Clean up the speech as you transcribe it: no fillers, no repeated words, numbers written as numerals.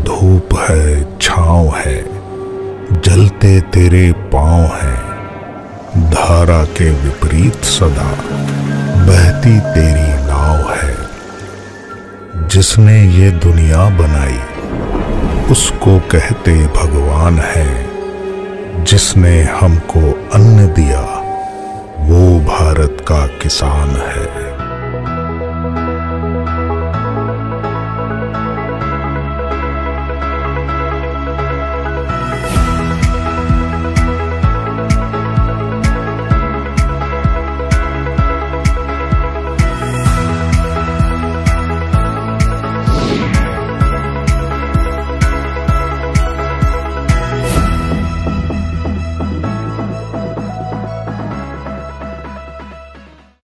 धूप है, छांव है, जलते तेरे पांव हैं। धारा के विपरीत सदा बहती तेरी नाव है। जिसने ये दुनिया बनाई उसको कहते भगवान है। जिसने हमको अन्न दिया वो भारत का किसान है।